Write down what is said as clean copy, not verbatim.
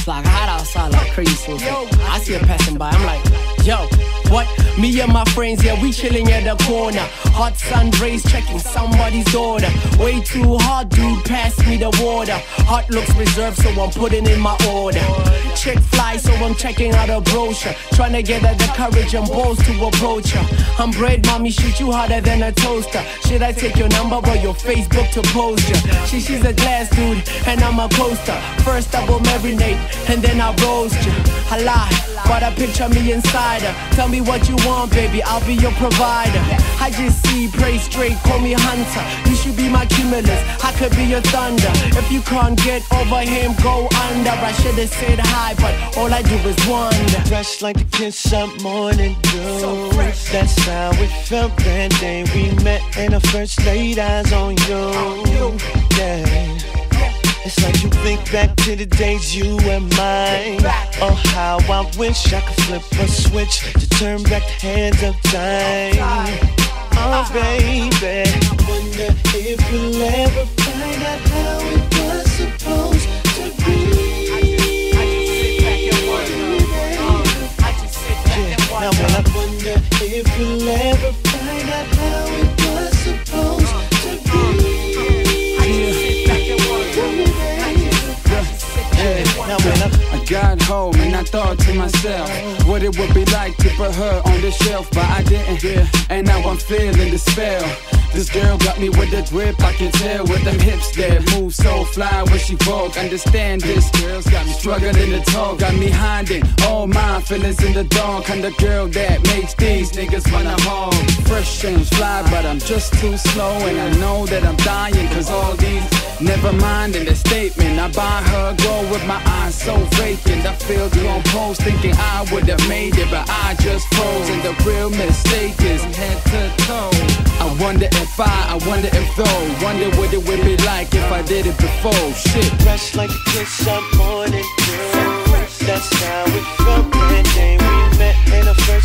It's like hot outside like crazy. So I see her passing by, I'm like, yo, what? Me and my friends, yeah, we chilling at the corner. Hot sun rays checking somebody's order. Way too hot, dude, pass me the water. Hot looks reserved, so I'm putting in my order. Chick fly, so I'm checking out a brochure. Trying to get her the courage and balls to approach her. I'm bread, mommy, shoot you harder than a toaster. Should I take your number or your Facebook to post ya? She's a glass dude, and I'm a coaster. First I will marinate, and then I roast ya. I lie, but I picture me inside her. Tell me what you want, baby, I'll be your provider. I just see, pray straight, call me hunter. You should be my cumulus, I could be your thunder. If you can't get over him, go under. I should've said hi, but all I do is wonder. Fresh like the kiss up morning dew. So that's how it felt that day we met, and I first laid eyes on you. Yeah. It's like you think back to the days you and mine. Oh, how I wish I could flip a switch to turn back the hands of time. Oh, baby, I wonder if we'll ever find out how it was supposed to be. Now, I wonder if we'll ever find out how it was supposed to be. I got home and I thought to myself what it would be like to put her on the shelf, but I didn't. And now I'm feeling the spell. This girl got me with the grip, I can tell with them hips that move so fly when she walk. Understand this girl's got me struggling to talk, got me hiding all my feelings in the dark. I'm the girl that makes these niggas wanna hog. Fresh and fly, but I'm just too slow, and I know that I'm dying cause all these. Never mind in the statement, I buy her gold with my eyes so vacant. I feel composed thinking I would've made it, but I just froze, and the real mistake is head to toe. I wonder if I wonder if though, wonder what it would be like if I did it before. Shit. Fresh like a kiss up morning dew. That's how it felt that day we met, and I first